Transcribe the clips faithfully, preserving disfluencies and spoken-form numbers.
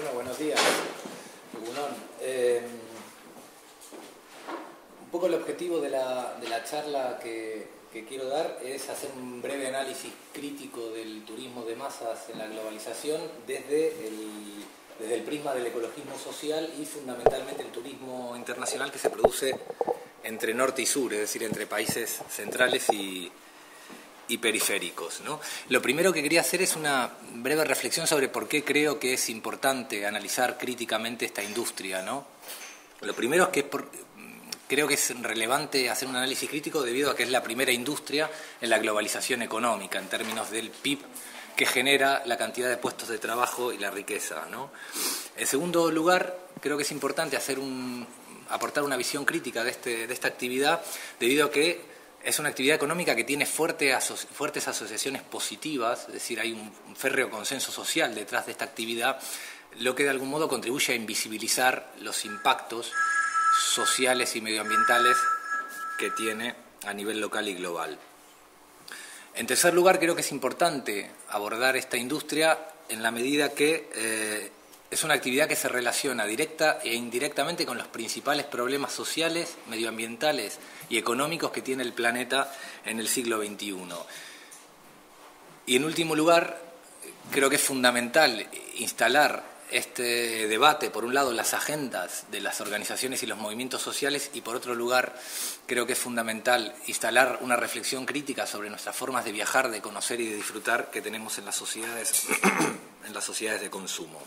Bueno, buenos días. Eh, un poco el objetivo de la, de la charla que, que quiero dar es hacer un breve análisis crítico del turismo de masas en la globalización desde el, desde el prisma del ecologismo social y fundamentalmente el turismo internacional que se produce entre norte y sur, es decir, entre países centrales y, y periféricos, ¿no? Lo primero que quería hacer es una breve reflexión sobre por qué creo que es importante analizar críticamente esta industria, ¿no? Lo primero es que es por, creo que es relevante hacer un análisis crítico debido a que es la primera industria en la globalización económica, en términos del P I B que genera la cantidad de puestos de trabajo y la riqueza, ¿no? En segundo lugar, creo que es importante hacer un, aportar una visión crítica de, este, de esta actividad debido a que es una actividad económica que tiene fuerte aso fuertes asociaciones positivas, es decir, hay un, un férreo consenso social detrás de esta actividad, lo que de algún modo contribuye a invisibilizar los impactos sociales y medioambientales que tiene a nivel local y global. En tercer lugar, creo que es importante abordar esta industria en la medida que eh, es una actividad que se relaciona directa e indirectamente con los principales problemas sociales, medioambientales y económicos que tiene el planeta en el siglo veintiuno. Y en último lugar, creo que es fundamental instalar este debate, por un lado, en las agendas de las organizaciones y los movimientos sociales, y por otro lugar, creo que es fundamental instalar una reflexión crítica sobre nuestras formas de viajar, de conocer y de disfrutar que tenemos en las sociedades, en las sociedades de consumo.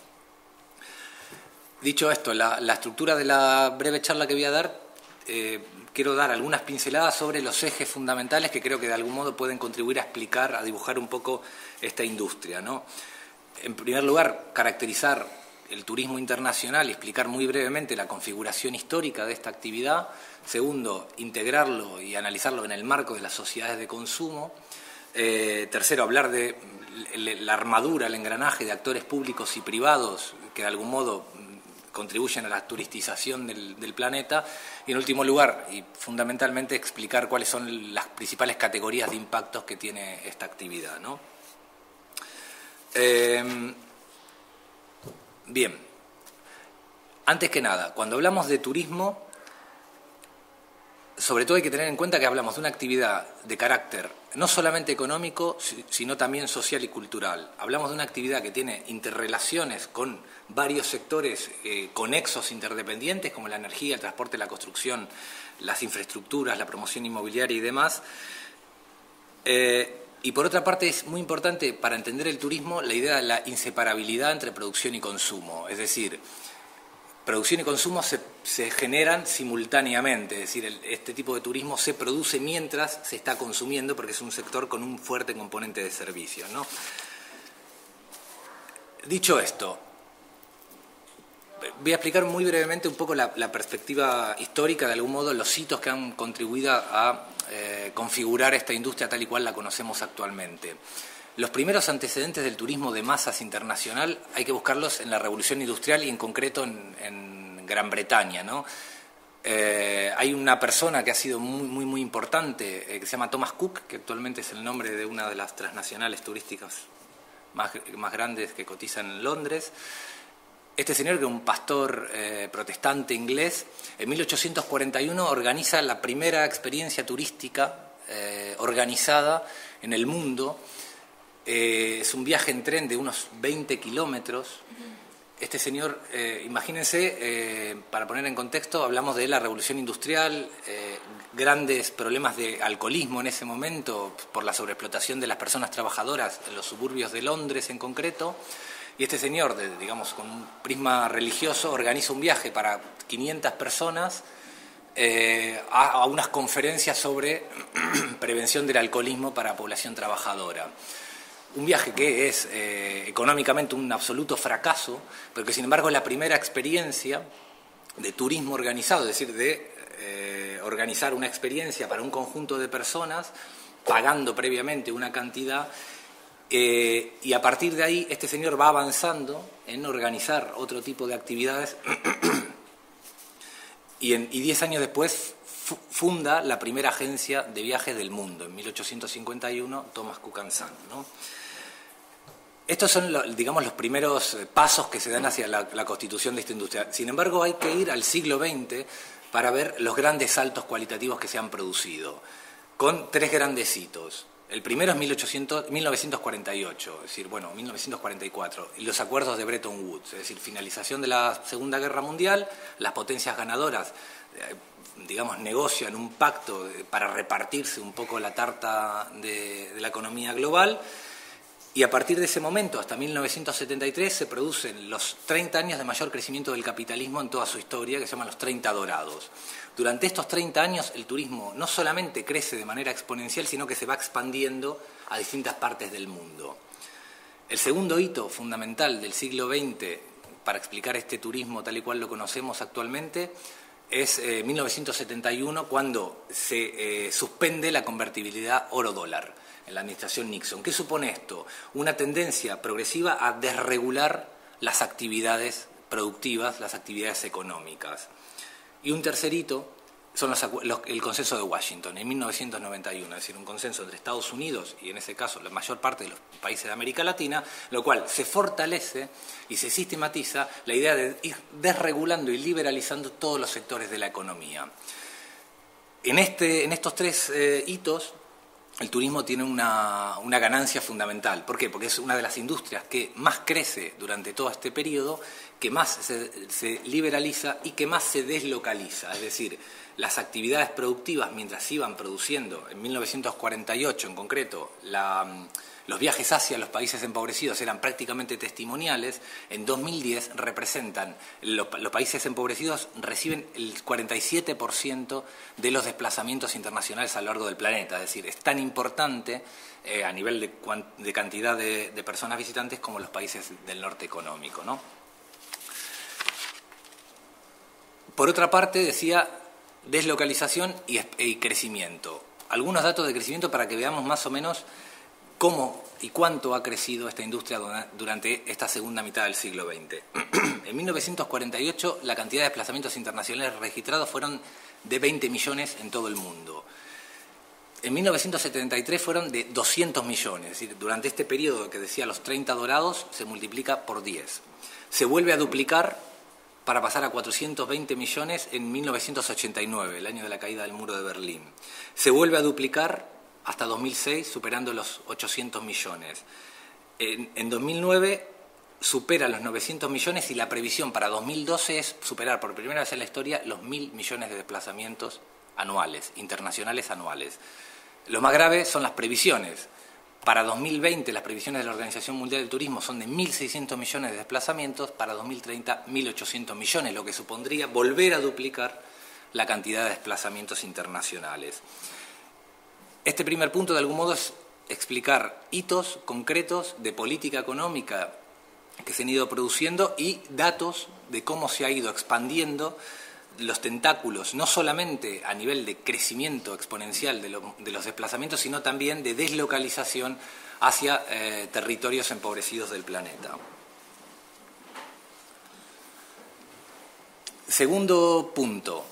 Dicho esto, la, la estructura de la breve charla que voy a dar, eh, quiero dar algunas pinceladas sobre los ejes fundamentales que creo que de algún modo pueden contribuir a explicar, a dibujar un poco esta industria, ¿no? En primer lugar, caracterizar el turismo internacional y explicar muy brevemente la configuración histórica de esta actividad. Segundo, integrarlo y analizarlo en el marco de las sociedades de consumo. Eh, tercero, hablar de la armadura, el engranaje de actores públicos y privados que de algún modo contribuyen a la turistización del, del planeta. Y en último lugar, y fundamentalmente, explicar cuáles son las principales categorías de impactos que tiene esta actividad, ¿no? Eh, bien, antes que nada, cuando hablamos de turismo, sobre todo hay que tener en cuenta que hablamos de una actividad de carácter no solamente económico, sino también social y cultural. Hablamos de una actividad que tiene interrelaciones con varios sectores eh, conexos interdependientes, como la energía, el transporte, la construcción, las infraestructuras, la promoción inmobiliaria y demás. Eh, y por otra parte es muy importante para entender el turismo la idea de la inseparabilidad entre producción y consumo, es decir, producción y consumo se, se generan simultáneamente, es decir, el, este tipo de turismo se produce mientras se está consumiendo porque es un sector con un fuerte componente de servicios, ¿no? Dicho esto, voy a explicar muy brevemente un poco la, la perspectiva histórica, de algún modo, los hitos que han contribuido a eh, configurar esta industria tal y cual la conocemos actualmente. Los primeros antecedentes del turismo de masas internacional hay que buscarlos en la Revolución Industrial y en concreto en, en Gran Bretaña, ¿no? Eh, hay una persona que ha sido muy, muy, muy importante, eh, que se llama Thomas Cook, que actualmente es el nombre de una de las transnacionales turísticas más, más grandes que cotizan en Londres. Este señor, que es un pastor eh, protestante inglés, en mil ochocientos cuarenta y uno organiza la primera experiencia turística eh, organizada en el mundo. Eh, es un viaje en tren de unos veinte kilómetros. Este señor, eh, imagínense, eh, para poner en contexto, hablamos de la revolución industrial, eh, grandes problemas de alcoholismo en ese momento por la sobreexplotación de las personas trabajadoras en los suburbios de Londres en concreto. Y este señor, de, digamos, con un prisma religioso, organiza un viaje para quinientas personas eh, a, a unas conferencias sobre prevención del alcoholismo para población trabajadora. Un viaje que es eh, económicamente un absoluto fracaso, pero que sin embargo es la primera experiencia de turismo organizado, es decir, de eh, organizar una experiencia para un conjunto de personas, pagando previamente una cantidad, eh, y a partir de ahí este señor va avanzando en organizar otro tipo de actividades y, en, y diez años después funda la primera agencia de viajes del mundo, en mil ochocientos cincuenta y uno, Thomas Cook and Son, ¿no? Estos son, digamos, los primeros pasos que se dan hacia la, la constitución de esta industria. Sin embargo, hay que ir al siglo veinte para ver los grandes saltos cualitativos que se han producido, con tres grandes hitos. El primero es mil novecientos cuarenta y ocho, es decir, bueno, mil novecientos cuarenta y cuatro, y los acuerdos de Bretton Woods, es decir, finalización de la Segunda Guerra Mundial, las potencias ganadoras, eh, digamos, negocian un pacto para repartirse un poco la tarta de, de la economía global. Y a partir de ese momento, hasta mil novecientos setenta y tres, se producen los treinta años de mayor crecimiento del capitalismo en toda su historia, que se llaman los treinta dorados. Durante estos treinta años, el turismo no solamente crece de manera exponencial, sino que se va expandiendo a distintas partes del mundo. El segundo hito fundamental del siglo veinte, para explicar este turismo tal y cual lo conocemos actualmente, es eh, mil novecientos setenta y uno, cuando se eh, suspende la convertibilidad oro-dólar en la administración Nixon. ¿Qué supone esto? Una tendencia progresiva a desregular las actividades productivas, las actividades económicas. Y un tercer hito son los, los, el consenso de Washington en mil novecientos noventa y uno, es decir, un consenso entre Estados Unidos y en ese caso la mayor parte de los países de América Latina, lo cual se fortalece y se sistematiza la idea de ir desregulando y liberalizando todos los sectores de la economía. En, este, en estos tres eh, hitos, el turismo tiene una, una ganancia fundamental. ¿Por qué? Porque es una de las industrias que más crece durante todo este periodo, que más se, se liberaliza y que más se deslocaliza. Es decir, las actividades productivas, mientras iban produciendo, en mil novecientos cuarenta y ocho en concreto, la, los viajes hacia los países empobrecidos eran prácticamente testimoniales. En dos mil diez representan, los, los países empobrecidos reciben el cuarenta y siete por ciento de los desplazamientos internacionales a lo largo del planeta. Es decir, es tan importante eh, a nivel de, de cantidad de, de personas visitantes como los países del norte económico, ¿no? Por otra parte, decía, deslocalización y, y crecimiento. Algunos datos de crecimiento para que veamos más o menos cómo y cuánto ha crecido esta industria durante esta segunda mitad del siglo veinte. En mil novecientos cuarenta y ocho la cantidad de desplazamientos internacionales registrados fueron de veinte millones en todo el mundo. En mil novecientos setenta y tres fueron de doscientos millones, es decir, durante este periodo que decía los treinta dorados se multiplica por diez. Se vuelve a duplicar para pasar a cuatrocientos veinte millones en mil novecientos ochenta y nueve, el año de la caída del muro de Berlín. Se vuelve a duplicar hasta dos mil seis, superando los ochocientos millones. En, en dos mil nueve supera los novecientos millones y la previsión para dos mil doce es superar por primera vez en la historia los mil millones de desplazamientos anuales, internacionales anuales. Lo más grave son las previsiones. Para dos mil veinte las previsiones de la Organización Mundial del Turismo son de mil seiscientos millones de desplazamientos, para dos mil treinta mil ochocientos millones, lo que supondría volver a duplicar la cantidad de desplazamientos internacionales. Este primer punto, de algún modo, es explicar hitos concretos de política económica que se han ido produciendo y datos de cómo se ha ido expandiendo los tentáculos, no solamente a nivel de crecimiento exponencial de, lo, de los desplazamientos, sino también de deslocalización hacia eh, territorios empobrecidos del planeta. Segundo punto.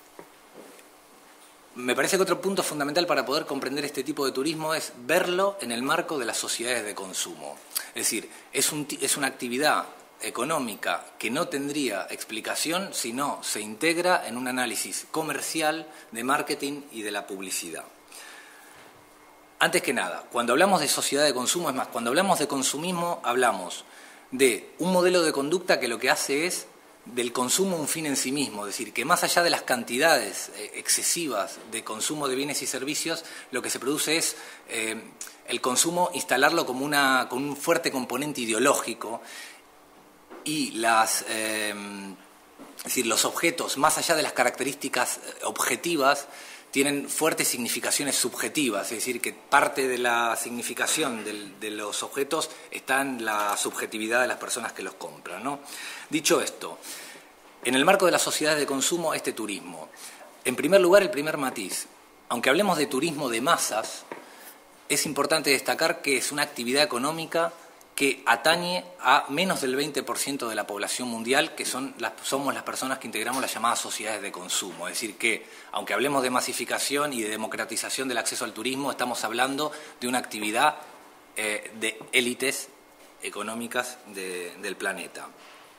Me parece que otro punto fundamental para poder comprender este tipo de turismo es verlo en el marco de las sociedades de consumo. Es decir, es, un, es una actividad económica que no tendría explicación si no se integra en un análisis comercial de marketing y de la publicidad. Antes que nada, cuando hablamos de sociedad de consumo, es más, cuando hablamos de consumismo hablamos de un modelo de conducta que lo que hace es del consumo un fin en sí mismo, es decir, que más allá de las cantidades eh, excesivas de consumo de bienes y servicios, lo que se produce es eh, el consumo, instalarlo como una, con un fuerte componente ideológico, y las, eh, es decir, los objetos, más allá de las características objetivas, tienen fuertes significaciones subjetivas, es decir, que parte de la significación del, de los objetos está en la subjetividad de las personas que los compran, ¿no? Dicho esto, en el marco de las sociedades de consumo, este turismo. En primer lugar, el primer matiz. Aunque hablemos de turismo de masas, es importante destacar que es una actividad económica que atañe a menos del veinte por ciento de la población mundial, que son las, somos las personas que integramos las llamadas sociedades de consumo. Es decir que, aunque hablemos de masificación y de democratización del acceso al turismo, estamos hablando de una actividad eh, de élites económicas de, del planeta.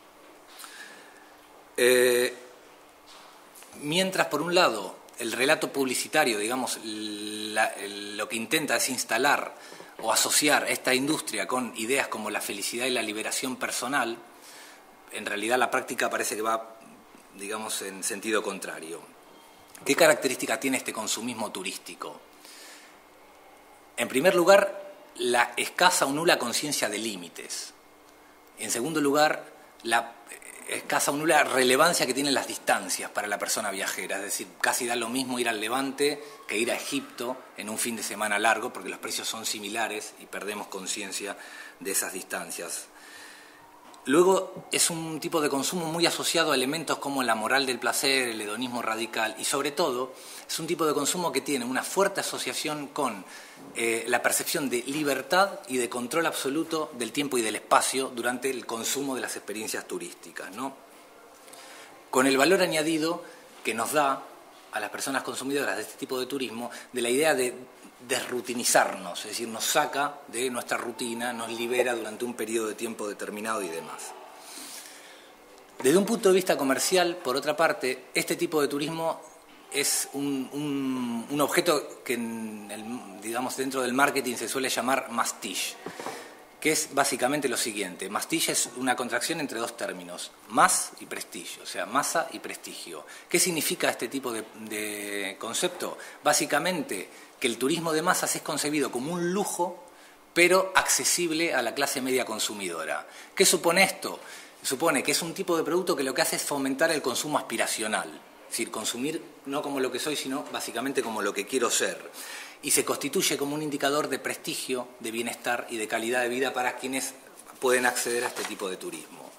Eh, mientras, por un lado, el relato publicitario, digamos, la, lo que intenta es instalar o asociar esta industria con ideas como la felicidad y la liberación personal, en realidad la práctica parece que va, digamos, en sentido contrario. ¿Qué característica tiene este consumismo turístico? En primer lugar, la escasa o nula conciencia de límites. En segundo lugar, la escasa o nula relevancia que tienen las distancias para la persona viajera. Es decir, casi da lo mismo ir al Levante que ir a Egipto en un fin de semana largo, porque los precios son similares y perdemos conciencia de esas distancias. Luego, es un tipo de consumo muy asociado a elementos como la moral del placer, el hedonismo radical, y sobre todo, es un tipo de consumo que tiene una fuerte asociación con eh, la percepción de libertad y de control absoluto del tiempo y del espacio durante el consumo de las experiencias turísticas, ¿no? Con el valor añadido que nos da a las personas consumidoras de este tipo de turismo de la idea de desrutinizarnos, es decir, nos saca de nuestra rutina, nos libera durante un periodo de tiempo determinado y demás. Desde un punto de vista comercial, por otra parte, este tipo de turismo es un, un, un objeto que, en el, digamos, dentro del marketing se suele llamar mastige, que es básicamente lo siguiente. Mastige es una contracción entre dos términos, mass y prestigio, o sea, masa y prestigio. ¿Qué significa este tipo de, de concepto? Básicamente que el turismo de masas es concebido como un lujo, pero accesible a la clase media consumidora. ¿Qué supone esto? Supone que es un tipo de producto que lo que hace es fomentar el consumo aspiracional, es decir, consumir no como lo que soy, sino básicamente como lo que quiero ser. Y se constituye como un indicador de prestigio, de bienestar y de calidad de vida para quienes pueden acceder a este tipo de turismo.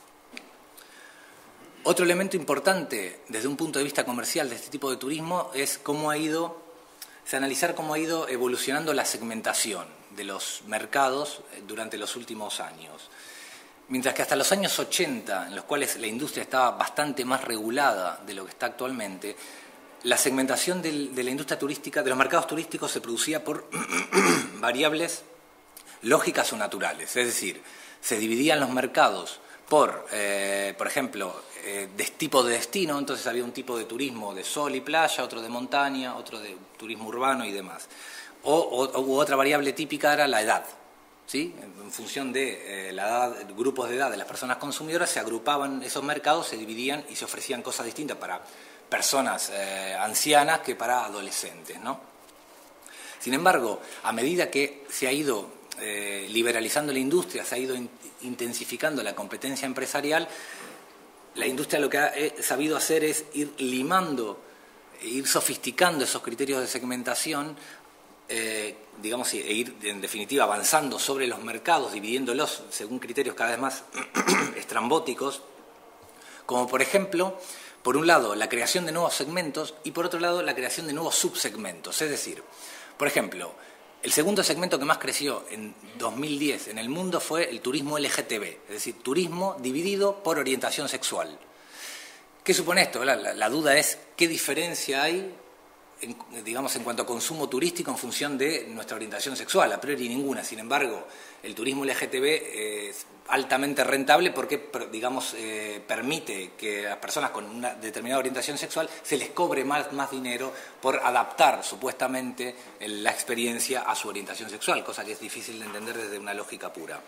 Otro elemento importante desde un punto de vista comercial de este tipo de turismo es cómo ha ido, es analizar cómo ha ido evolucionando la segmentación de los mercados durante los últimos años. Mientras que hasta los años ochenta, en los cuales la industria estaba bastante más regulada de lo que está actualmente, la segmentación del, de la industria turística, de los mercados turísticos, se producía por variables lógicas o naturales. Es decir, se dividían los mercados por, eh, por ejemplo, eh, de tipo de destino. Entonces había un tipo de turismo de sol y playa, otro de montaña, otro de turismo urbano y demás. O, o u otra variable típica era la edad, ¿sí? En función de eh, la edad, grupos de edad de las personas consumidoras, se agrupaban esos mercados, se dividían y se ofrecían cosas distintas para personas eh, ancianas que para adolescentes, ¿no? Sin embargo, a medida que se ha ido eh, liberalizando la industria, se ha ido in intensificando la competencia empresarial, la industria lo que ha eh, sabido hacer es ir limando, ir sofisticando esos criterios de segmentación, eh, digamos, e ir en definitiva avanzando sobre los mercados, dividiéndolos según criterios cada vez más estrambóticos, como por ejemplo, por un lado, la creación de nuevos segmentos y por otro lado, la creación de nuevos subsegmentos. Es decir, por ejemplo, el segundo segmento que más creció en dos mil diez en el mundo fue el turismo L G T B, es decir, turismo dividido por orientación sexual. ¿Qué supone esto? La, la, la duda es qué diferencia hay, en, digamos, en cuanto a consumo turístico en función de nuestra orientación sexual. A priori ninguna. Sin embargo, el turismo L G T B es altamente rentable porque, digamos, eh, permite que a las personas con una determinada orientación sexual se les cobre más, más dinero por adaptar supuestamente la experiencia a su orientación sexual, cosa que es difícil de entender desde una lógica pura.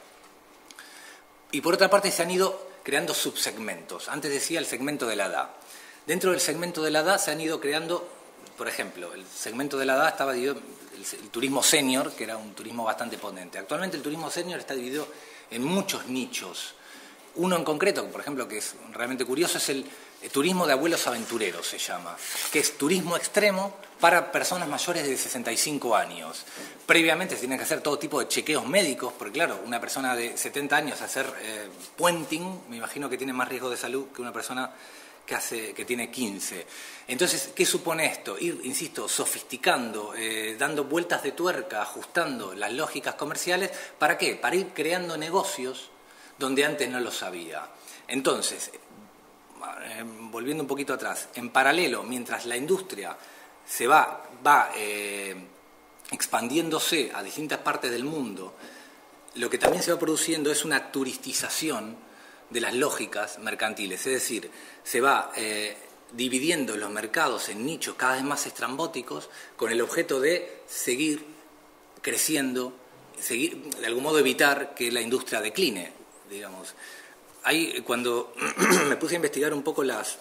Y por otra parte se han ido creando subsegmentos. Antes decía el segmento de la edad. Dentro del segmento de la edad se han ido creando, por ejemplo, el segmento de la edad estaba dividido, el, el turismo senior, que era un turismo bastante potente. Actualmente el turismo senior está dividido en muchos nichos. Uno en concreto, por ejemplo, que es realmente curioso, es el, el turismo de abuelos aventureros, se llama, que es turismo extremo para personas mayores de sesenta y cinco años. Previamente se tienen que hacer todo tipo de chequeos médicos, porque claro, una persona de setenta años hacer eh, puenting, me imagino que tiene más riesgo de salud que una persona que, hace, que tiene quince. Entonces, ¿qué supone esto? Ir, insisto, sofisticando, eh, dando vueltas de tuerca, ajustando las lógicas comerciales. ¿Para qué? Para ir creando negocios donde antes no los había. Entonces, eh, volviendo un poquito atrás, en paralelo, mientras la industria se va, va eh, expandiéndose a distintas partes del mundo, lo que también se va produciendo es una turistización de las lógicas mercantiles, es decir, se va eh, dividiendo los mercados en nichos cada vez más estrambóticos con el objeto de seguir creciendo, seguir, de algún modo evitar que la industria decline, digamos. Ahí, cuando me puse a investigar un poco las,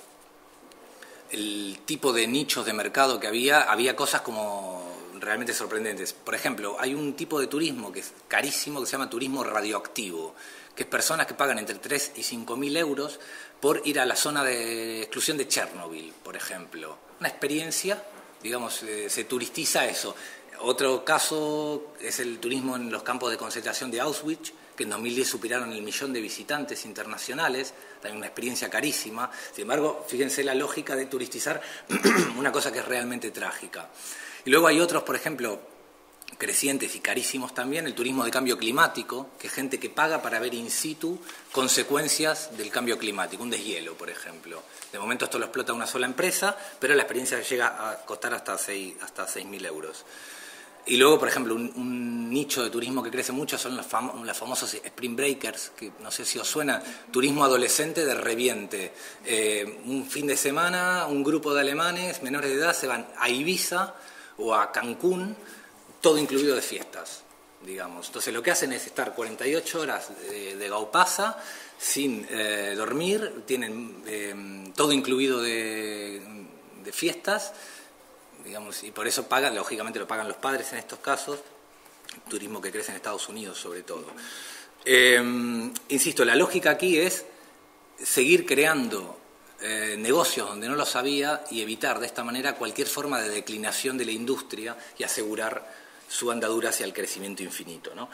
el tipo de nichos de mercado que había, había cosas como realmente sorprendentes. Por ejemplo, hay un tipo de turismo que es carísimo, que se llama turismo radioactivo, que es personas que pagan entre tres y cinco mil euros por ir a la zona de exclusión de Chernobyl, por ejemplo. Una experiencia, digamos, eh, se turistiza eso. Otro caso es el turismo en los campos de concentración de Auschwitz, que en dos mil diez superaron el millón de visitantes internacionales, también una experiencia carísima. Sin embargo, fíjense la lógica de turistizar una cosa que es realmente trágica. Y luego hay otros, por ejemplo, crecientes y carísimos también, el turismo de cambio climático, que es gente que paga para ver in situ consecuencias del cambio climático, un deshielo, por ejemplo. De momento esto lo explota una sola empresa, pero la experiencia llega a costar hasta seis mil euros. Y luego, por ejemplo, un, un nicho de turismo que crece mucho son los, fam los famosos Spring Breakers, que no sé si os suena, turismo adolescente de reviente. Eh, un fin de semana, un grupo de alemanes menores de edad se van a Ibiza o a Cancún, todo incluido de fiestas, digamos. Entonces lo que hacen es estar cuarenta y ocho horas de, de gaupasa, sin eh, dormir, tienen eh, todo incluido de, de fiestas, digamos, y por eso pagan, lógicamente lo pagan los padres en estos casos, turismo que crece en Estados Unidos sobre todo. Eh, insisto, la lógica aquí es seguir creando eh, negocios donde no los había y evitar de esta manera cualquier forma de declinación de la industria y asegurar su andadura hacia el crecimiento infinito, ¿no?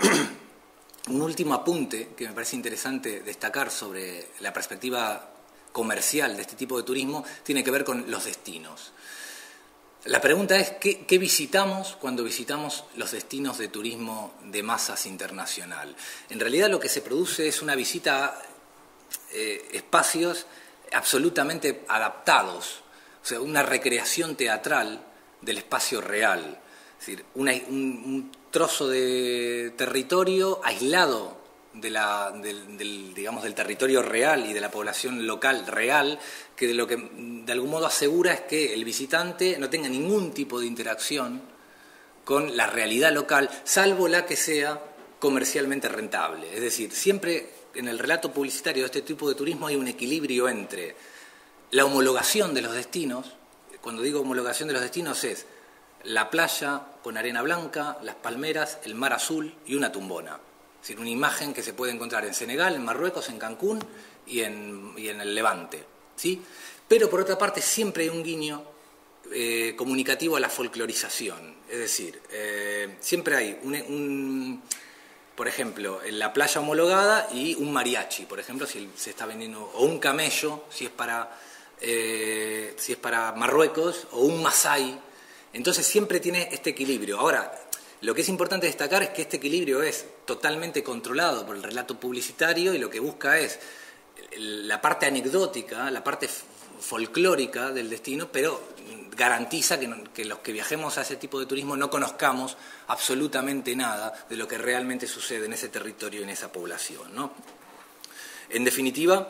Un último apunte que me parece interesante destacar sobre la perspectiva comercial de este tipo de turismo tiene que ver con los destinos. La pregunta es, ¿qué, qué visitamos cuando visitamos los destinos de turismo de masas internacional? En realidad lo que se produce es una visita a eh, espacios absolutamente adaptados, o sea, una recreación teatral del espacio real. Es decir, una, un, un trozo de territorio aislado de la, del, del, digamos, del territorio real y de la población local real, que de lo que de algún modo asegura es que el visitante no tenga ningún tipo de interacción con la realidad local, salvo la que sea comercialmente rentable. Es decir, siempre en el relato publicitario de este tipo de turismo hay un equilibrio entre la homologación de los destinos. Cuando digo homologación de los destinos es la playa con arena blanca, las palmeras, el mar azul y una tumbona. Es decir, una imagen que se puede encontrar en Senegal, en Marruecos, en Cancún y en, y en el Levante, ¿sí? Pero por otra parte siempre hay un guiño eh, comunicativo a la folclorización. Es decir, eh, siempre hay un, un, por ejemplo, en la playa homologada y un mariachi, por ejemplo, si se está vendiendo, o un camello, si es para, eh, si es para Marruecos, o un masái. Entonces siempre tiene este equilibrio. Ahora, lo que es importante destacar es que este equilibrio es totalmente controlado por el relato publicitario y lo que busca es la parte anecdótica, la parte folclórica del destino, pero garantiza que, no, que los que viajemos a ese tipo de turismo no conozcamos absolutamente nada de lo que realmente sucede en ese territorio y en esa población, ¿no? En definitiva,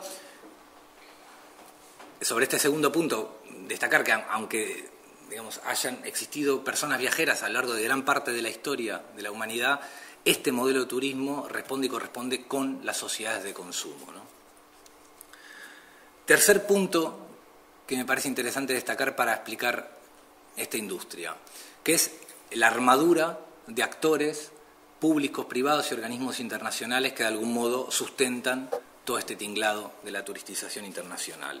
sobre este segundo punto, destacar que aunque digamos, hayan existido personas viajeras a lo largo de gran parte de la historia de la humanidad, este modelo de turismo responde y corresponde con las sociedades de consumo, ¿no? Tercer punto que me parece interesante destacar para explicar esta industria, que es la armadura de actores públicos, privados y organismos internacionales que de algún modo sustentan todo este tinglado de la turistización internacional.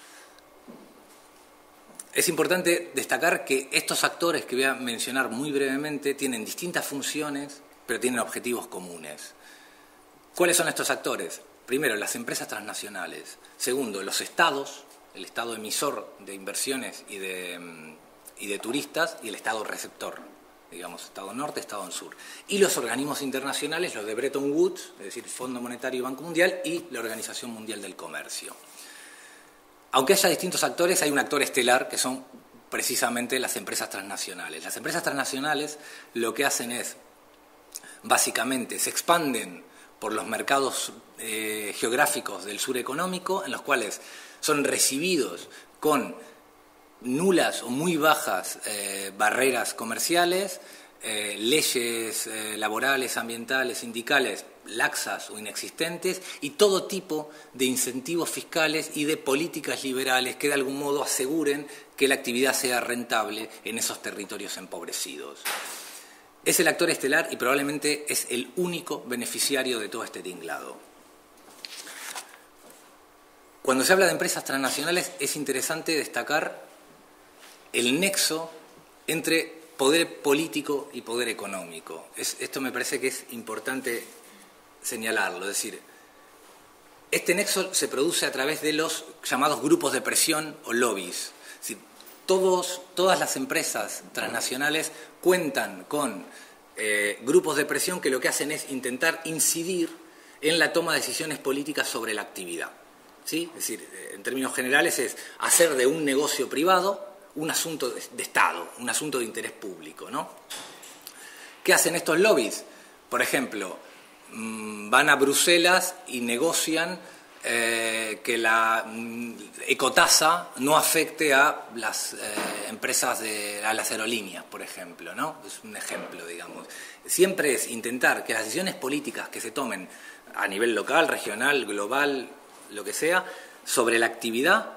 Es importante destacar que estos actores que voy a mencionar muy brevemente tienen distintas funciones, pero tienen objetivos comunes. ¿Cuáles son estos actores? Primero, las empresas transnacionales. Segundo, los estados, el estado emisor de inversiones y de, y de turistas, y el estado receptor, digamos, estado norte, estado sur. Y los organismos internacionales, los de Bretton Woods, es decir, Fondo Monetario y Banco Mundial, y la Organización Mundial del Comercio. Aunque haya distintos actores, hay un actor estelar que son precisamente las empresas transnacionales. Las empresas transnacionales lo que hacen es básicamente se expanden por los mercados eh, geográficos del sur económico, en los cuales son recibidos con nulas o muy bajas eh, barreras comerciales, eh, leyes eh, laborales, ambientales, sindicales laxas o inexistentes y todo tipo de incentivos fiscales y de políticas liberales que de algún modo aseguren que la actividad sea rentable en esos territorios empobrecidos. Es el actor estelar y probablemente es el único beneficiario de todo este tinglado. Cuando se habla de empresas transnacionales es interesante destacar el nexo entre poder político y poder económico. Es, esto me parece que es importante señalarlo, es decir, este nexo se produce a través de los llamados grupos de presión o lobbies. Es decir, todos, todas las empresas transnacionales cuentan con eh, grupos de presión que lo que hacen es intentar incidir en la toma de decisiones políticas sobre la actividad. ¿Sí? Es decir, en términos generales es hacer de un negocio privado un asunto de, de Estado, un asunto de interés público, ¿no? ¿Qué hacen estos lobbies? Por ejemplo, mmm, van a Bruselas y negocian eh, que la mmm, ecotasa no afecte a las eh, empresas, de, a las aerolíneas, por ejemplo, ¿no? Es un ejemplo, digamos. Siempre es intentar que las decisiones políticas que se tomen a nivel local, regional, global, lo que sea, sobre la actividad,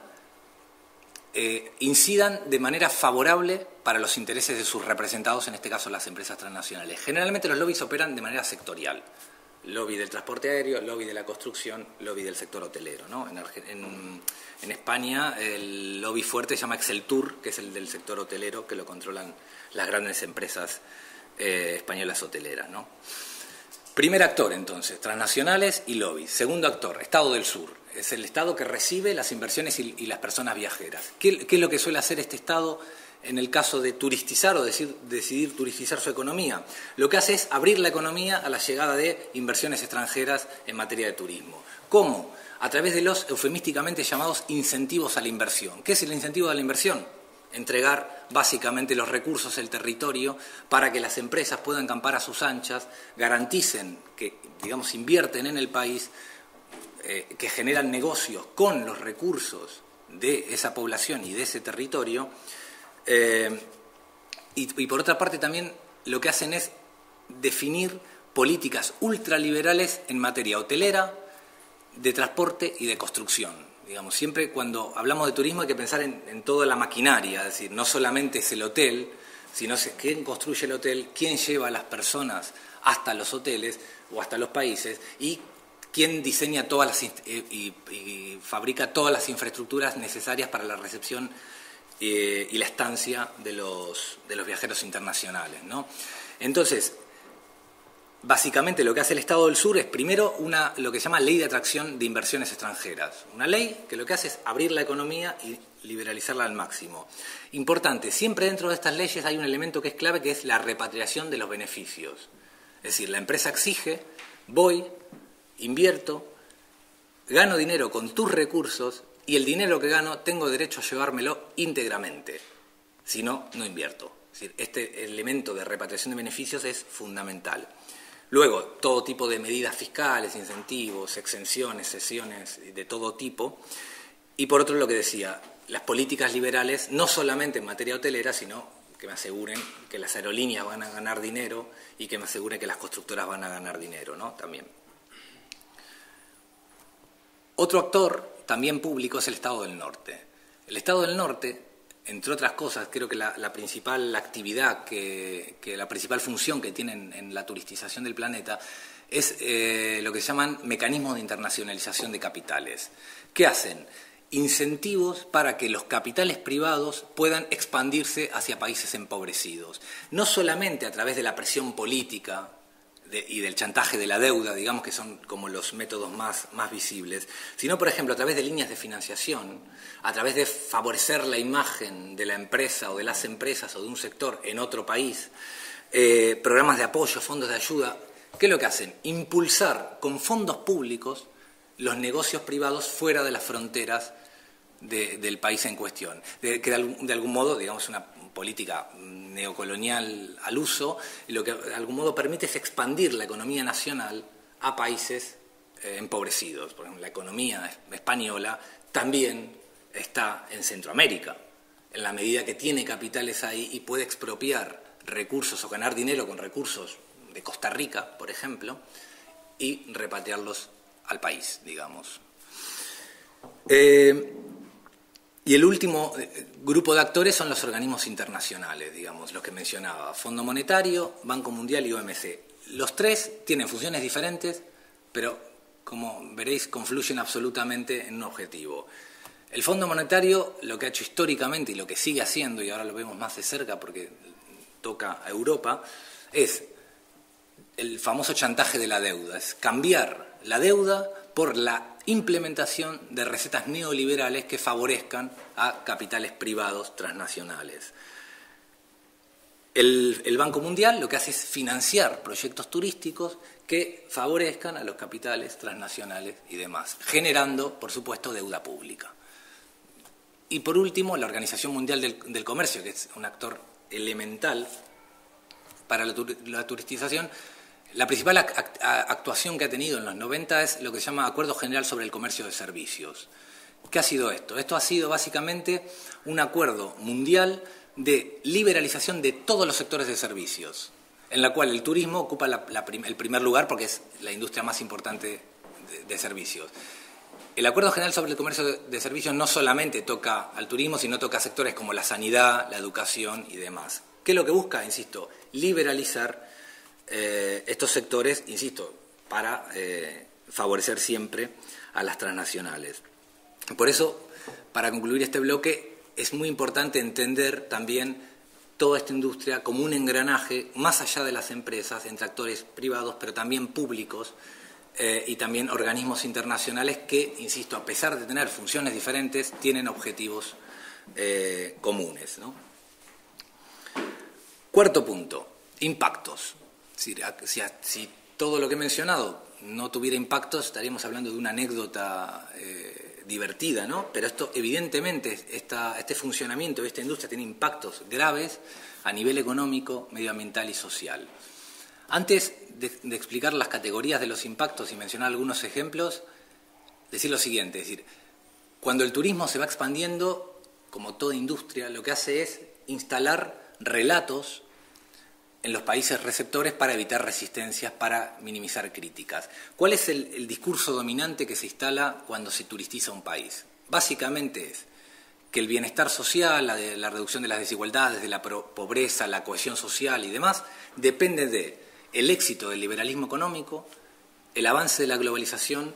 Eh, incidan de manera favorable para los intereses de sus representados, en este caso las empresas transnacionales. Generalmente los lobbies operan de manera sectorial. Lobby del transporte aéreo, lobby de la construcción, lobby del sector hotelero, ¿no? En, en, en España el lobby fuerte se llama Exceltur, que es el del sector hotelero, que lo controlan las grandes empresas eh, españolas hoteleras, ¿no? Primer actor, entonces, transnacionales y lobbies. Segundo actor, Estado del Sur. Es el Estado que recibe las inversiones y, y las personas viajeras. ¿Qué, ¿Qué es lo que suele hacer este Estado en el caso de turistizar o decir, decidir turisticizar su economía? Lo que hace es abrir la economía a la llegada de inversiones extranjeras en materia de turismo. ¿Cómo? A través de los eufemísticamente llamados incentivos a la inversión. ¿Qué es el incentivo a la inversión? Entregar básicamente los recursos del territorio para que las empresas puedan campar a sus anchas, garanticen que, digamos, invierten en el país, eh, que generan negocios con los recursos de esa población y de ese territorio, eh, y, y por otra parte también lo que hacen es definir políticas ultraliberales en materia hotelera, de transporte y de construcción. Digamos, siempre cuando hablamos de turismo hay que pensar en, en toda la maquinaria, es decir, no solamente es el hotel, sino es quién construye el hotel, quién lleva a las personas hasta los hoteles o hasta los países y quién diseña todas las y, y, y fabrica todas las infraestructuras necesarias para la recepción eh, y la estancia de los, de los viajeros internacionales, ¿no? Entonces, básicamente lo que hace el Estado del Sur es primero una, lo que se llama ley de atracción de inversiones extranjeras. Una ley que lo que hace es abrir la economía y liberalizarla al máximo. Importante, siempre dentro de estas leyes hay un elemento que es clave, que es la repatriación de los beneficios. Es decir, la empresa exige, voy, invierto, gano dinero con tus recursos y el dinero que gano tengo derecho a llevármelo íntegramente. Si no, no invierto. Es decir, este elemento de repatriación de beneficios es fundamental. Luego, todo tipo de medidas fiscales, incentivos, exenciones, cesiones de todo tipo. Y por otro, lo que decía, las políticas liberales, no solamente en materia hotelera, sino que me aseguren que las aerolíneas van a ganar dinero y que me aseguren que las constructoras van a ganar dinero, ¿no? También. Otro actor, también público, es el Estado del Norte. El Estado del Norte, entre otras cosas, creo que la, la principal actividad, que, que la principal función que tienen en la turistización del planeta es eh, lo que se llaman mecanismos de internacionalización de capitales. ¿Qué hacen? Incentivos para que los capitales privados puedan expandirse hacia países empobrecidos. No solamente a través de la presión política de, y del chantaje de la deuda, digamos que son como los métodos más, más visibles, sino, por ejemplo, a través de líneas de financiación, a través de favorecer la imagen de la empresa o de las empresas o de un sector en otro país, eh, programas de apoyo, fondos de ayuda. ¿Qué es lo que hacen? Impulsar con fondos públicos los negocios privados fuera de las fronteras de, del país en cuestión. De, que de algún, de algún modo, digamos, una política neocolonial al uso, y lo que de algún modo permite es expandir la economía nacional a países eh, empobrecidos. Por ejemplo, la economía española también está en Centroamérica, en la medida que tiene capitales ahí y puede expropiar recursos o ganar dinero con recursos de Costa Rica, por ejemplo, y repatriarlos al país, digamos. Eh, y el último grupo de actores son los organismos internacionales, digamos, los que mencionaba, Fondo Monetario, Banco Mundial y O M C. Los tres tienen funciones diferentes, pero, como veréis, confluyen absolutamente en un objetivo. El Fondo Monetario lo que ha hecho históricamente y lo que sigue haciendo, y ahora lo vemos más de cerca porque toca a Europa, es el famoso chantaje de la deuda, es cambiar la deuda por la implementación de recetas neoliberales que favorezcan a capitales privados transnacionales. El, el Banco Mundial lo que hace es financiar proyectos turísticos que favorezcan a los capitales transnacionales y demás, generando, por supuesto, deuda pública. Y por último, la Organización Mundial del, del Comercio, que es un actor elemental para la, tur la turistización. La principal act actuación que ha tenido en los noventa es lo que se llama Acuerdo General sobre el Comercio de Servicios. ¿Qué ha sido esto? Esto ha sido básicamente un acuerdo mundial de liberalización de todos los sectores de servicios, en la cual el turismo ocupa la, la prim el primer lugar porque es la industria más importante de, de servicios. El Acuerdo General sobre el Comercio de, de Servicios no solamente toca al turismo, sino toca sectores como la sanidad, la educación y demás. ¿Qué es lo que busca? Insisto, liberalizar eh, estos sectores, insisto, para eh, favorecer siempre a las transnacionales. Por eso, para concluir este bloque, es muy importante entender también toda esta industria como un engranaje más allá de las empresas, entre actores privados, pero también públicos, eh, y también organismos internacionales que, insisto, a pesar de tener funciones diferentes, tienen objetivos eh, comunes, ¿no? Cuarto punto, impactos. Si, si, si todo lo que he mencionado no tuviera impactos, estaríamos hablando de una anécdota eh, divertida, ¿no? Pero esto, evidentemente, esta, este funcionamiento de esta industria tiene impactos graves a nivel económico, medioambiental y social. Antes de, de explicar las categorías de los impactos y mencionar algunos ejemplos, decir lo siguiente, es decir, cuando el turismo se va expandiendo, como toda industria, lo que hace es instalar relatos en los países receptores para evitar resistencias, para minimizar críticas. ¿Cuál es el, el discurso dominante que se instala cuando se turistiza un país? Básicamente es que el bienestar social, la, de, la reducción de las desigualdades, de la pobreza, la cohesión social y demás, depende de el éxito del liberalismo económico, el avance de la globalización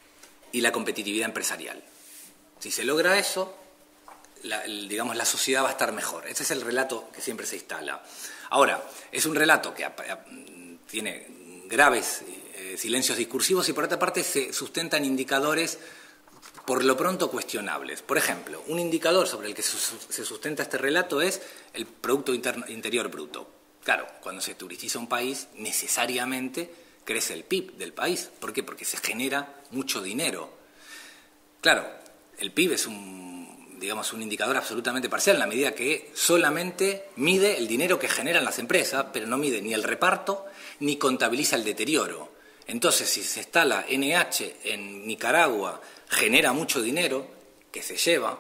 y la competitividad empresarial. Si se logra eso, la, el, digamos, la sociedad va a estar mejor. Ese es el relato que siempre se instala. Ahora, es un relato que tiene graves eh, silencios discursivos y por otra parte se sustentan indicadores por lo pronto cuestionables. Por ejemplo, un indicador sobre el que se sustenta este relato es el Producto Interno, Interior Bruto. Claro, cuando se turistiza un país, necesariamente crece el P I B del país. ¿Por qué? Porque se genera mucho dinero. Claro, el P I B es un, digamos, un indicador absolutamente parcial en la medida que solamente mide el dinero que generan las empresas, pero no mide ni el reparto ni contabiliza el deterioro. Entonces, si se instala N H en Nicaragua, genera mucho dinero que se lleva,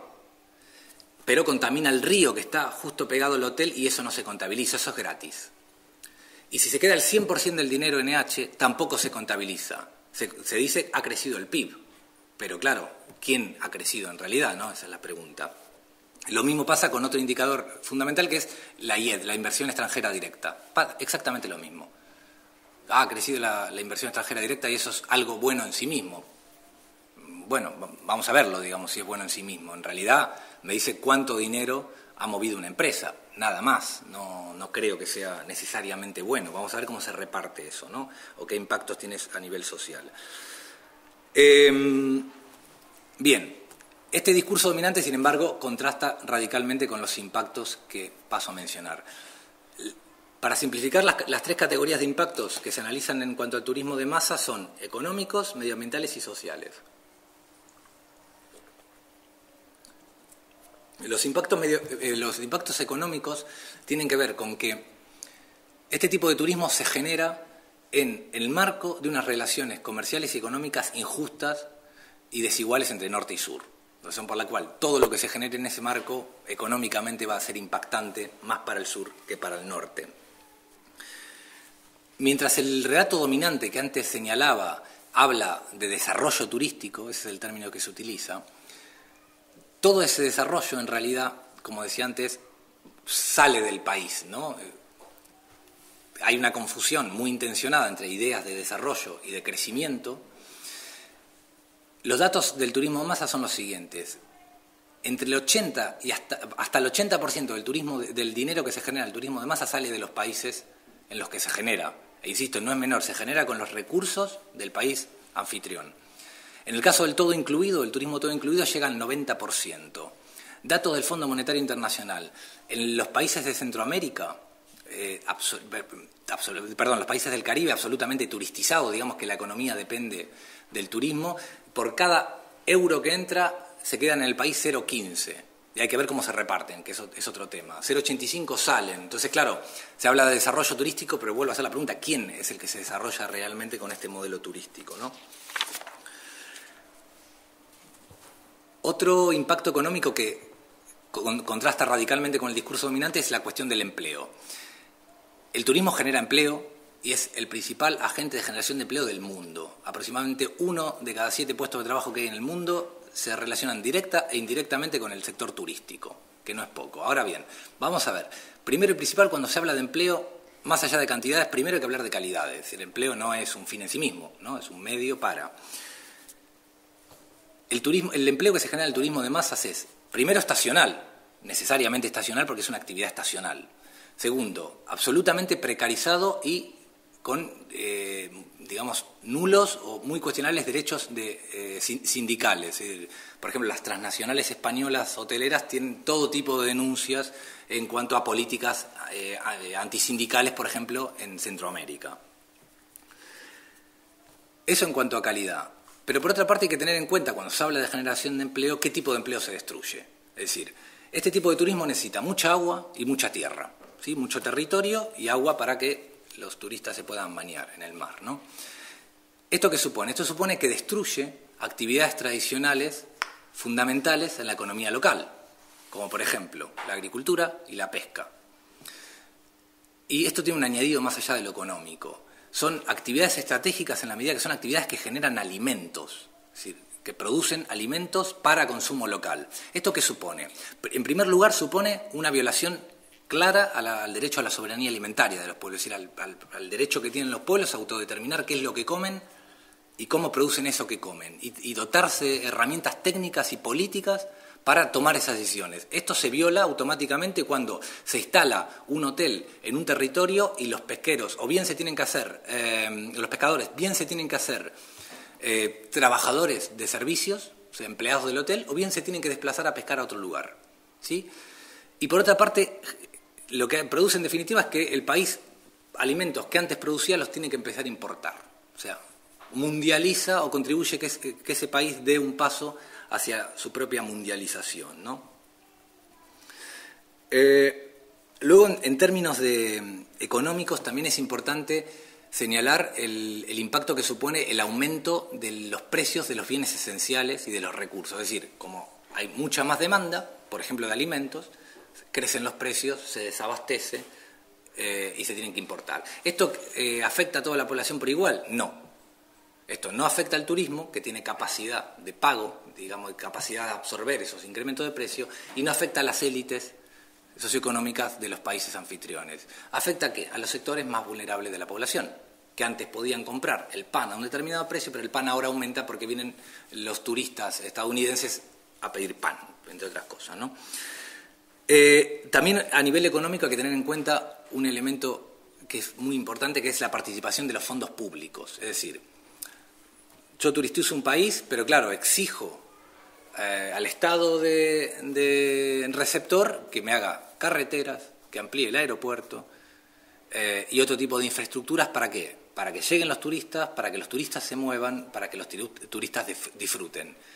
pero contamina el río que está justo pegado al hotel y eso no se contabiliza, eso es gratis. Y si se queda el cien por ciento del dinero N H, tampoco se contabiliza. Se, se dice ha crecido el P I B, pero claro, ¿quién ha crecido en realidad? ¿No? Esa es la pregunta. Lo mismo pasa con otro indicador fundamental que es la I E D, la inversión extranjera directa. Exactamente lo mismo. Ha crecido la, la inversión extranjera directa y eso es algo bueno en sí mismo. Bueno, vamos a verlo, digamos, si es bueno en sí mismo. En realidad me dice cuánto dinero ha movido una empresa, nada más. No, no creo que sea necesariamente bueno. Vamos a ver cómo se reparte eso, ¿no? O qué impactos tiene a nivel social. Eh, bien, este discurso dominante, sin embargo, contrasta radicalmente con los impactos que paso a mencionar. Para simplificar, las, las tres categorías de impactos que se analizan en cuanto al turismo de masa son económicos, medioambientales y sociales. Los impactos, medio, eh, los impactos económicos tienen que ver con que este tipo de turismo se genera en el marco de unas relaciones comerciales y económicas injustas y desiguales entre norte y sur. Razón por la cual todo lo que se genere en ese marco económicamente va a ser impactante más para el sur que para el norte. Mientras el relato dominante que antes señalaba habla de desarrollo turístico, ese es el término que se utiliza, todo ese desarrollo en realidad, como decía antes, sale del país, ¿no? Hay una confusión muy intencionada entre ideas de desarrollo y de crecimiento. Los datos del turismo de masa son los siguientes. Entre el ochenta y hasta, hasta el ochenta por ciento del turismo, del dinero que se genera en el turismo de masa sale de los países en los que se genera. E insisto, no es menor, se genera con los recursos del país anfitrión. En el caso del todo incluido, el turismo todo incluido llega al noventa por ciento. Datos del Fondo Monetario Internacional. En los países de Centroamérica, eh, absol, absol, perdón, los países del Caribe absolutamente turistizados, digamos que la economía depende del turismo, por cada euro que entra se queda en el país cero coma quince. Y hay que ver cómo se reparten, que eso es otro tema. cero coma ochenta y cinco salen. Entonces, claro, se habla de desarrollo turístico, pero vuelvo a hacer la pregunta, ¿quién es el que se desarrolla realmente con este modelo turístico, ¿no? Otro impacto económico que contrasta radicalmente con el discurso dominante es la cuestión del empleo. El turismo genera empleo y es el principal agente de generación de empleo del mundo. Aproximadamente uno de cada siete puestos de trabajo que hay en el mundo se relacionan directa e indirectamente con el sector turístico, que no es poco. Ahora bien, vamos a ver. Primero y principal, cuando se habla de empleo, más allá de cantidades, primero hay que hablar de calidad. Es decir, el empleo no es un fin en sí mismo, ¿no? Es un medio para... El, turismo, el empleo que se genera en el turismo de masas es, primero, estacional, necesariamente estacional porque es una actividad estacional. Segundo, absolutamente precarizado y con, eh, digamos, nulos o muy cuestionables derechos de, eh, sindicales. Eh, por ejemplo, las transnacionales españolas hoteleras tienen todo tipo de denuncias en cuanto a políticas eh, antisindicales, por ejemplo, en Centroamérica. Eso en cuanto a calidad. Pero por otra parte hay que tener en cuenta, cuando se habla de generación de empleo, qué tipo de empleo se destruye. Es decir, este tipo de turismo necesita mucha agua y mucha tierra, ¿sí? Mucho territorio y agua para que los turistas se puedan bañar en el mar, ¿no? ¿Esto qué supone? Esto supone que destruye actividades tradicionales fundamentales en la economía local, como por ejemplo la agricultura y la pesca. Y esto tiene un añadido más allá de lo económico. Son actividades estratégicas en la medida que son actividades que generan alimentos, es decir, que producen alimentos para consumo local. ¿Esto qué supone? En primer lugar, supone una violación clara a la, al derecho a la soberanía alimentaria de los pueblos, es decir, al, al, al derecho que tienen los pueblos a autodeterminar qué es lo que comen y cómo producen eso que comen, y, y dotarse de herramientas técnicas y políticas para tomar esas decisiones. Esto se viola automáticamente cuando se instala un hotel en un territorio y los pesqueros, o bien se tienen que hacer, eh, los pescadores, bien se tienen que hacer eh, trabajadores de servicios, o sea, empleados del hotel, o bien se tienen que desplazar a pescar a otro lugar, ¿sí? Y por otra parte, lo que produce en definitiva es que el país, alimentos que antes producía, los tiene que empezar a importar. O sea, mundializa o contribuye que, es, que ese país dé un paso hacia su propia mundialización, ¿no? Eh, luego, en, en términos de, económicos, también es importante señalar el, el impacto que supone el aumento de los precios de los bienes esenciales y de los recursos. Es decir, como hay mucha más demanda, por ejemplo, de alimentos, crecen los precios, se desabastece eh, y se tienen que importar. ¿Esto eh, afecta a toda la población por igual? No. Esto no afecta al turismo, que tiene capacidad de pago, digamos, capacidad de absorber esos incrementos de precio, y no afecta a las élites socioeconómicas de los países anfitriones. ¿Afecta a qué? A los sectores más vulnerables de la población, que antes podían comprar el pan a un determinado precio, pero el pan ahora aumenta porque vienen los turistas estadounidenses a pedir pan, entre otras cosas, ¿no? Eh, también a nivel económico hay que tener en cuenta un elemento que es muy importante, que es la participación de los fondos públicos. Es decir, yo turistizo un país, pero claro, exijo eh, al Estado de, de receptor que me haga carreteras, que amplíe el aeropuerto eh, y otro tipo de infraestructuras. ¿Para qué? Para que lleguen los turistas, para que los turistas se muevan, para que los turistas disfruten.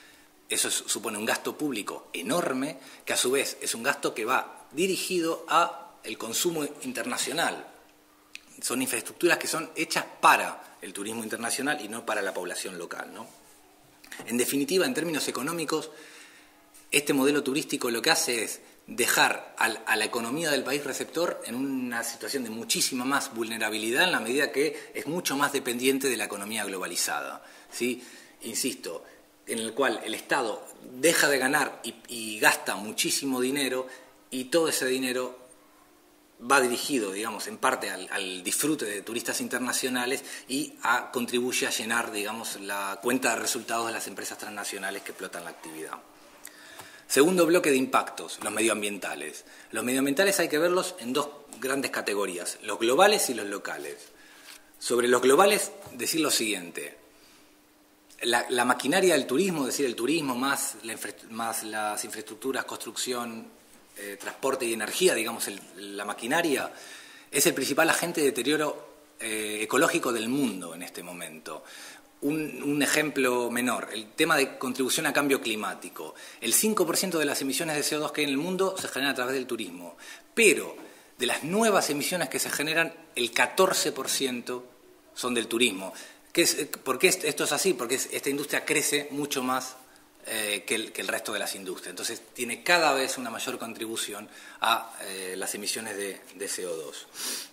Eso es, supone un gasto público enorme, que a su vez es un gasto que va dirigido al consumo internacional. Son infraestructuras que son hechas para el turismo internacional y no para la población local, ¿no? En definitiva, en términos económicos, este modelo turístico lo que hace es dejar a la economía del país receptor en una situación de muchísima más vulnerabilidad en la medida que es mucho más dependiente de la economía globalizada, ¿sí? Insisto, en el cual el Estado deja de ganar y, y gasta muchísimo dinero y todo ese dinero va dirigido, digamos, en parte al, al disfrute de turistas internacionales y a, contribuye a llenar, digamos, la cuenta de resultados de las empresas transnacionales que explotan la actividad. Segundo bloque de impactos, los medioambientales. Los medioambientales hay que verlos en dos grandes categorías, los globales y los locales. Sobre los globales, decir lo siguiente. La, la maquinaria del turismo, es decir, el turismo más, la infra, más las infraestructuras, construcción, eh, transporte y energía, digamos, el, la maquinaria, es el principal agente de deterioro eh, ecológico del mundo en este momento. Un, un ejemplo menor, el tema de contribución a cambio climático. El cinco por ciento de las emisiones de C O dos que hay en el mundo se generan a través del turismo, pero de las nuevas emisiones que se generan, el catorce por ciento son del turismo. ¿Qué es, ¿Por qué esto es así? Porque es, esta industria crece mucho más eh, que, el, que el resto de las industrias. Entonces, tiene cada vez una mayor contribución a eh, las emisiones de, de C O dos.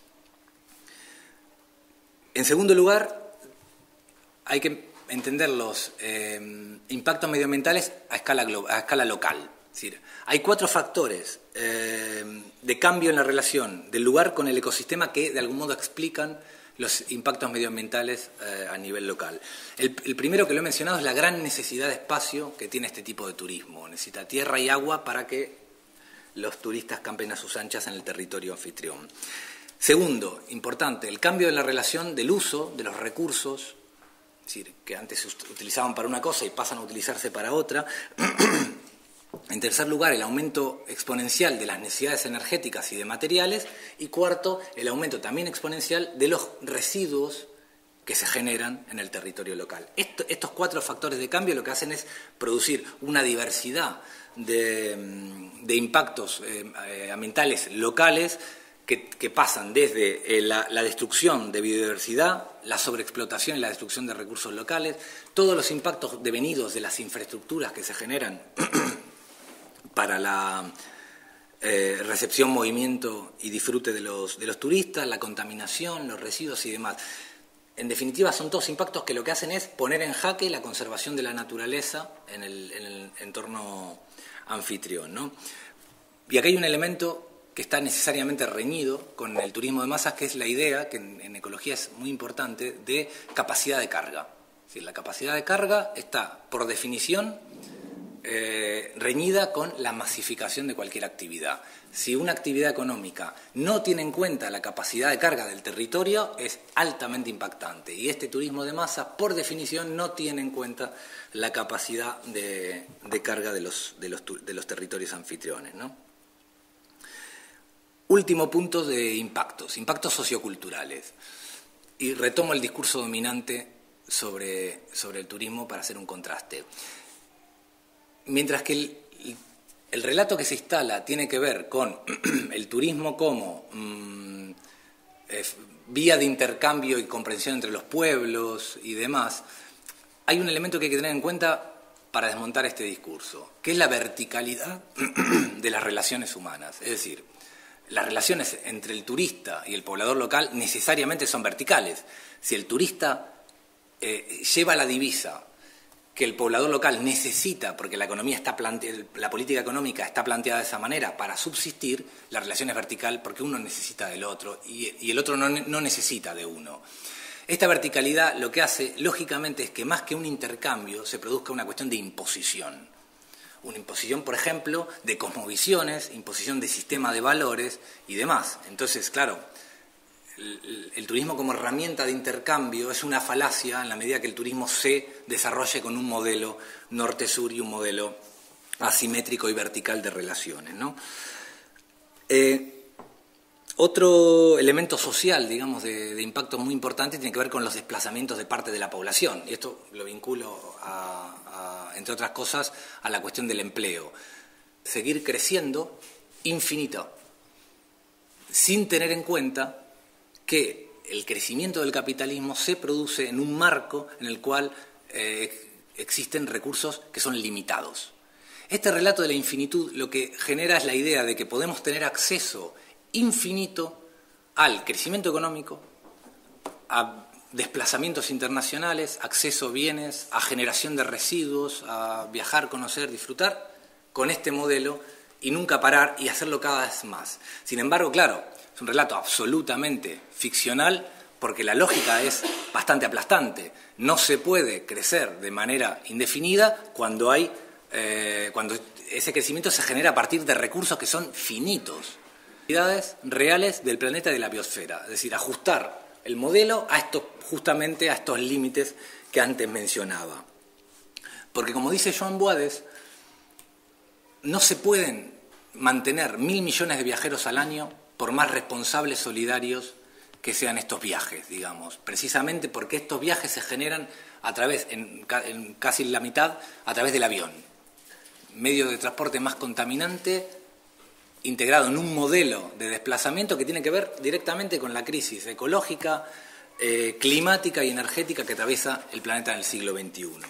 En segundo lugar, hay que entender los eh, impactos medioambientales a escala, a escala local. Es decir, hay cuatro factores eh, de cambio en la relación del lugar con el ecosistema que de algún modo explican los impactos medioambientales eh, a nivel local. El, el primero que lo he mencionado es la gran necesidad de espacio que tiene este tipo de turismo. Necesita tierra y agua para que los turistas campen a sus anchas en el territorio anfitrión. Segundo, importante, el cambio en la relación del uso de los recursos, es decir, que antes se utilizaban para una cosa y pasan a utilizarse para otra. En tercer lugar, el aumento exponencial de las necesidades energéticas y de materiales. Y cuarto, el aumento también exponencial de los residuos que se generan en el territorio local. Esto, estos cuatro factores de cambio lo que hacen es producir una diversidad de, de impactos eh, ambientales locales que, que pasan desde eh, la, la destrucción de biodiversidad, la sobreexplotación y la destrucción de recursos locales, todos los impactos devenidos de las infraestructuras que se generan para la eh, recepción, movimiento y disfrute de los, de los turistas, la contaminación, los residuos y demás. En definitiva, son todos impactos que lo que hacen es poner en jaque la conservación de la naturaleza en el, en el entorno anfitrión, ¿no? Y acá hay un elemento que está necesariamente reñido con el turismo de masas, que es la idea, que en, en ecología es muy importante, de capacidad de carga. Es decir, la capacidad de carga está, por definición, Eh, reñida con la masificación de cualquier actividad. Si una actividad económica no tiene en cuenta la capacidad de carga del territorio, es altamente impactante. Y este turismo de masa, por definición, no tiene en cuenta la capacidad de, de carga de los, de, los, de los territorios anfitriones, ¿no? Último punto de impactos, impactos socioculturales. Y retomo el discurso dominante sobre, sobre el turismo para hacer un contraste. Mientras que el, el relato que se instala tiene que ver con el turismo como mmm, eh, vía de intercambio y comprensión entre los pueblos y demás, hay un elemento que hay que tener en cuenta para desmontar este discurso, que es la verticalidad de las relaciones humanas. Es decir, las relaciones entre el turista y el poblador local necesariamente son verticales. Si el turista eh, lleva la divisa que el poblador local necesita, porque la economía está planteada, la política económica está planteada de esa manera para subsistir, la relación es vertical porque uno necesita del otro y, y el otro no, no necesita de uno. Esta verticalidad lo que hace, lógicamente, es que más que un intercambio se produzca una cuestión de imposición. Una imposición, por ejemplo, de cosmovisiones, imposición de sistema de valores y demás. Entonces, claro, El, el turismo como herramienta de intercambio es una falacia en la medida que el turismo se desarrolle con un modelo norte-sur y un modelo asimétrico y vertical de relaciones, ¿no? Eh, otro elemento social, digamos, de, de impacto muy importante tiene que ver con los desplazamientos de parte de la población. Y esto lo vinculo a, a entre otras cosas, a la cuestión del empleo. Seguir creciendo infinito, sin tener en cuenta que el crecimiento del capitalismo se produce en un marco en el cual eh, existen recursos que son limitados. Este relato de la infinitud lo que genera es la idea de que podemos tener acceso infinito al crecimiento económico, a desplazamientos internacionales, acceso a bienes, a generación de residuos, a viajar, conocer, disfrutar, con este modelo y nunca parar y hacerlo cada vez más. Sin embargo, claro, es un relato absolutamente ficcional porque la lógica es bastante aplastante. No se puede crecer de manera indefinida cuando hay, eh, cuando ese crecimiento se genera a partir de recursos que son finitos. Actividades reales del planeta y de la biosfera, es decir, ajustar el modelo a estos, justamente a estos límites que antes mencionaba. Porque como dice Joan Boades, no se pueden mantener mil millones de viajeros al año por más responsables, solidarios que sean estos viajes, digamos. Precisamente porque estos viajes se generan a través, en, en casi la mitad, a través del avión. Medio de transporte más contaminante, integrado en un modelo de desplazamiento que tiene que ver directamente con la crisis ecológica, eh, climática y energética que atraviesa el planeta en el siglo veintiuno.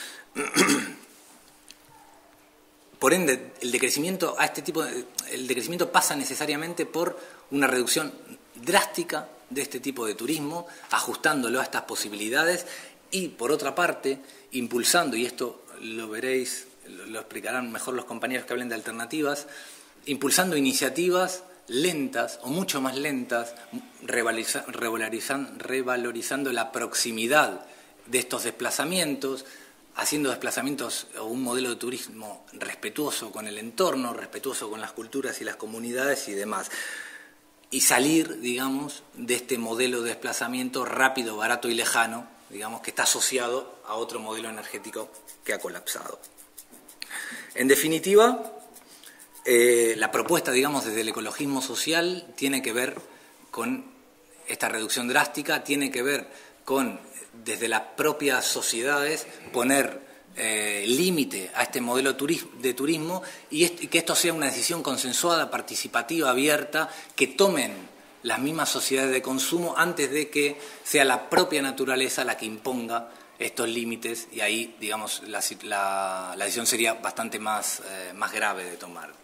Por ende, el decrecimiento a este tipo de, el decrecimiento pasa necesariamente por una reducción drástica de este tipo de turismo, ajustándolo a estas posibilidades y, por otra parte, impulsando, y esto lo veréis, lo explicarán mejor los compañeros que hablen de alternativas, impulsando iniciativas lentas o mucho más lentas, revalorizando, revalorizando la proximidad de estos desplazamientos, haciendo desplazamientos o un modelo de turismo respetuoso con el entorno, respetuoso con las culturas y las comunidades y demás. Y salir, digamos, de este modelo de desplazamiento rápido, barato y lejano, digamos, que está asociado a otro modelo energético que ha colapsado. En definitiva, eh, la propuesta, digamos, desde el ecologismo social tiene que ver con esta reducción drástica, tiene que ver con, desde las propias sociedades, poner eh, límite a este modelo de turismo y, y que esto sea una decisión consensuada, participativa, abierta, que tomen las mismas sociedades de consumo antes de que sea la propia naturaleza la que imponga estos límites y ahí, digamos, la, la, la decisión sería bastante más, eh, más grave de tomar.